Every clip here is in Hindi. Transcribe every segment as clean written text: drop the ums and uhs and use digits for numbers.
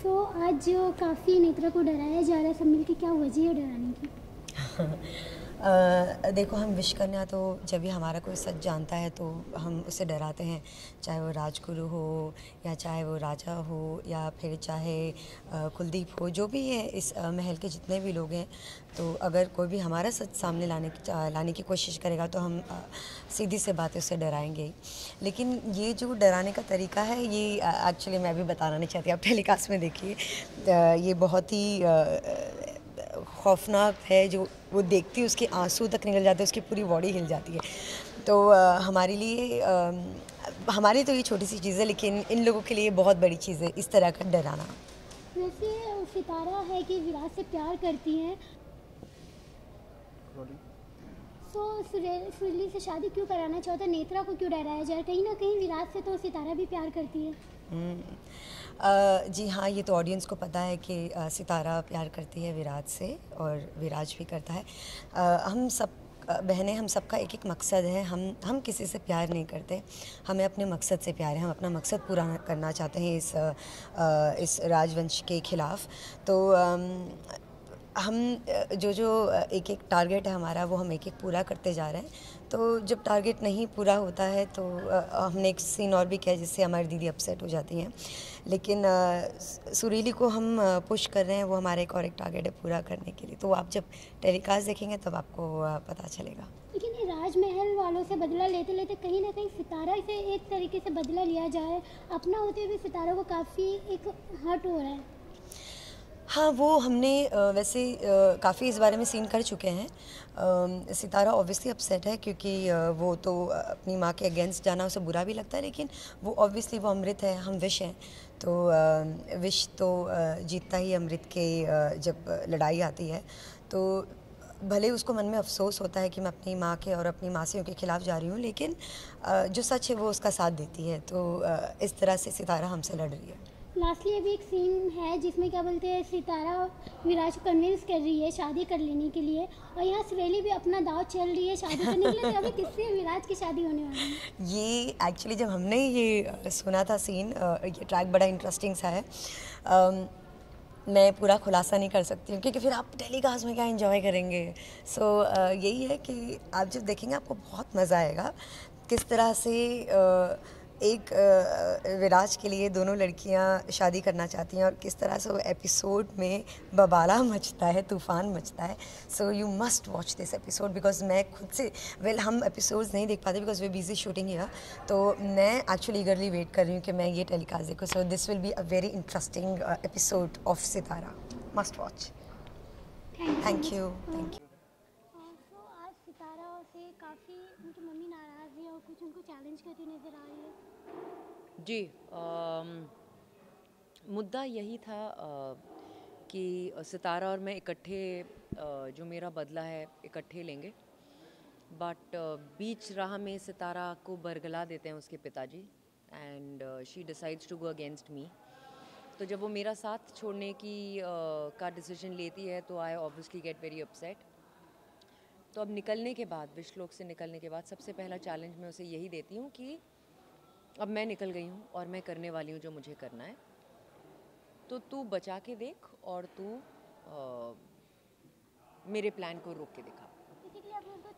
सो आज जो काफ़ी नेत्रा को डराया जा रहा है, सब मिलके क्या वजह है डराने की? देखो, हम विश कन्या तो जब भी हमारा कोई सच जानता है तो हम उसे डराते हैं, चाहे वो राजगुरु हो या चाहे वो राजा हो या फिर चाहे कुलदीप हो, जो भी है इस महल के जितने भी लोग हैं। तो अगर कोई भी हमारा सच सामने लाने की कोशिश करेगा तो हम सीधी से बातें उससे डराएंगे ही। लेकिन ये जो डराने का तरीका है, ये एक्चुअली मैं भी बताना नहीं चाहती, आप टेलीकास्ट में देखिए। ये बहुत ही खौफनाक है। जो वो देखती है उसके आंसू तक निकल जाते हैं, उसकी पूरी बॉडी हिल जाती है। तो हमारे लिए हमारी तो ये छोटी सी चीज़ है, लेकिन इन लोगों के लिए बहुत बड़ी चीज़ है इस तरह का डराना। वैसे सितारा है कि विराट से प्यार करती है, तो सुरीली से शादी क्यों कराना चाहता है? नेत्रा को क्यों डराया जाए? कहीं ना कहीं विराट से तो सितारा भी प्यार करती है। जी हाँ, ये तो ऑडियंस को पता है कि सितारा प्यार करती है विराट से और विराज भी करता है। हम सब बहनें, हम सबका एक एक मकसद है। हम किसी से प्यार नहीं करते, हमें अपने मकसद से प्यार है। हम अपना मकसद पूरा करना चाहते हैं इस राजवंश के ख़िलाफ़। तो हम जो जो एक एक टारगेट है हमारा, वो हम एक एक पूरा करते जा रहे हैं। तो जब टारगेट नहीं पूरा होता है तो हमने एक सीन और भी किया जिससे हमारी दीदी अपसेट हो जाती हैं। लेकिन सुरीली को हम पुश कर रहे हैं, वो हमारा एक और एक टारगेट है पूरा करने के लिए। तो आप जब टेलीकास्ट देखेंगे तब आपको पता चलेगा। लेकिन ये राजमहल वालों से बदला लेते लेते कहीं ना कहीं सितारा से एक तरीके से बदला लिया जाए, अपना होते हुए सितारा को काफ़ी एक हर्ट हो रहा है। हाँ, वो हमने वैसे काफ़ी इस बारे में सीन कर चुके हैं। सितारा ऑब्वियसली अपसेट है क्योंकि वो तो अपनी माँ के अगेंस्ट जाना उसे बुरा भी लगता है, लेकिन वो ऑब्वियसली वो अमृत है, हम विश हैं। तो विश तो जीतता ही अमृत के जब लड़ाई आती है। तो भले उसको मन में अफसोस होता है कि मैं अपनी माँ के और अपनी मासियों के ख़िलाफ़ जा रही हूँ, लेकिन जो सच है वो उसका साथ देती है। तो इस तरह से सितारा हमसे लड़ रही है। लास्टली अभी एक सीन है जिसमें क्या बोलते हैं, सितारा विराज को कन्विंस कर रही है शादी कर लेने के लिए, और यहाँ सुरीली भी अपना दाव चल रही है शादी करने के लिए। तो अभी किससे विराज की शादी होने वाली है? ये एक्चुअली जब हमने ये सुना था सीन, ये ट्रैक बड़ा इंटरेस्टिंग सा है। मैं पूरा खुलासा नहीं कर सकती हूँ क्योंकि फिर आप टेलीकास्ट में क्या एंजॉय करेंगे। सो यही है कि आप जब देखेंगे आपको बहुत मज़ा आएगा किस तरह से एक विराज के लिए दोनों लड़कियाँ शादी करना चाहती हैं और किस तरह से वो एपिसोड में बवाला मचता है, तूफ़ान मचता है। So you must watch this episode because मैं खुद से हम एपिसोड्स नहीं देख पाते because we busy shooting here. तो मैं एक्चुअली ईगरली वेट कर रही हूँ कि मैं ये टेलीकास्ट देखूँ। So this will be a very interesting episode of Sitara. Must watch. Thank you. Thank you. So आज सितारा से काफ़ी उनकी मम्मी नाराज़ है और कुछ उनको चैलेंज करती नज़र आ रही है। जी, मुद्दा यही था कि सितारा और मैं इकट्ठे जो मेरा बदला है इकट्ठे लेंगे। बट बीच राह में सितारा को बरगला देते हैं उसके पिताजी, and she decides to go against me. तो जब वो मेरा साथ छोड़ने की का डिसीजन लेती है तो I obviously get very upset. तो अब निकलने के बाद, विश्वलोक से निकलने के बाद, सबसे पहला चैलेंज मैं उसे यही देती हूँ कि अब मैं निकल गई हूँ और मैं करने वाली हूँ जो मुझे करना है। तो तू बचा के देख और तू मेरे प्लान को रोक के दिखा। बेसिकली आपने उनको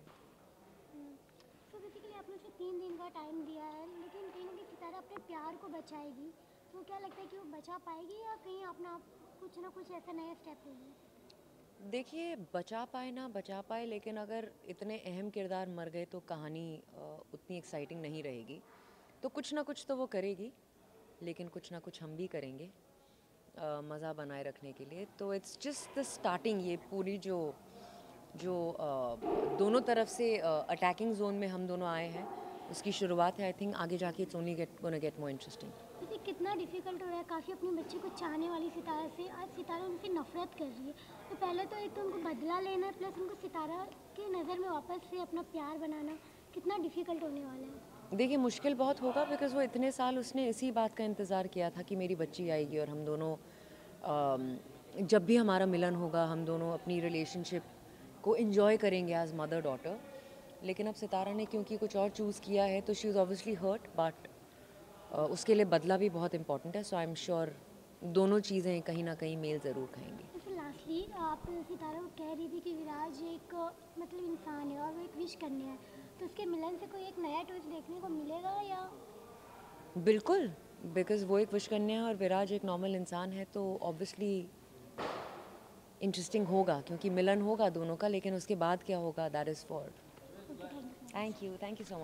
तो बेसिकली आपने उसे 3 दिन का टाइम दिया है, लेकिन कहीं ना कहीं सितारा अपने प्यार को बचाएगी। तो क्या लगता है कि वो बचा पाएगी या कहीं अपना कुछ ना कुछ ऐसा नया स्टेप लेगी? देखिए, बचा पाए ना बचा पाए, लेकिन अगर इतने अहम किरदार मर गए तो कहानी उतनी एक्साइटिंग नहीं रहेगी। तो कुछ ना कुछ तो वो करेगी, लेकिन कुछ ना कुछ हम भी करेंगे मज़ा बनाए रखने के लिए। तो इट्स जस्ट द स्टार्टिंग। ये पूरी जो जो दोनों तरफ से अटैकिंग जोन में हम दोनों आए हैं, उसकी शुरुआत है। आई थिंक आगे जाके it's only gonna get more interesting. वैसे कितना डिफिकल्ट हो रहा है काफ़ी अपने बच्चे को चाहने वाली सितारा से, आज सितारा उनसे नफरत कर रही है। तो पहले तो एक तो उनको बदला लेना है, प्लस उनको सितारा की नज़र में वापस से अपना प्यार बनाना, कितना डिफिकल्ट होने वाला है? देखिए, मुश्किल बहुत होगा बिकॉज़ वो इतने साल उसने इसी बात का इंतज़ार किया था कि मेरी बच्ची आएगी और हम दोनों जब भी हमारा मिलन होगा हम दोनों अपनी रिलेशनशिप को एंजॉय करेंगे एज मदर डॉटर। लेकिन अब सितारा ने क्योंकि कुछ और चूज़ किया है तो she is obviously hurt, but उसके लिए बदला भी बहुत इंपॉर्टेंट है। सो आई एम श्योर दोनों चीज़ें कहीं ना कहीं मेल ज़रूर खाएंगी। तो फिर लास्टली आप सितारा को कह रही थी कि विराज एक मतलब इंसान है और वो एक विश कन्या है, तो उसके मिलन से कोई एक नया ट्विस्ट देखने को मिलेगा या? बिल्कुल, बिकॉज़ वो एक विश कन्या है और विराज एक नॉर्मल इंसान है, तो ऑब्वियसली इंटरेस्टिंग होगा, क्योंकि मिलन होगा दोनों का, लेकिन उसके बाद क्या होगा that is for. Okay, thank you. Thank you so much.